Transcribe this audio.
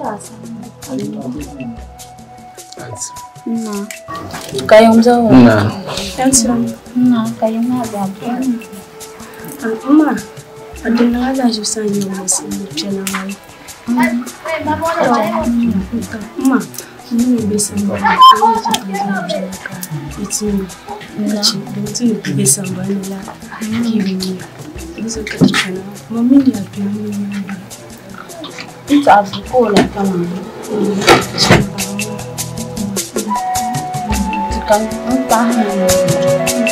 Nah, kayong jauh. Nah, Nah, kayong ada apa? Mama, ada nada jusanya masih berjalan lagi. Mama, ini bisa mbak. Itu bisa mbak nila. Gini, bisa kerjaan. Mami dia bilang. Itu aku kolak kamu. Sekarang tahan.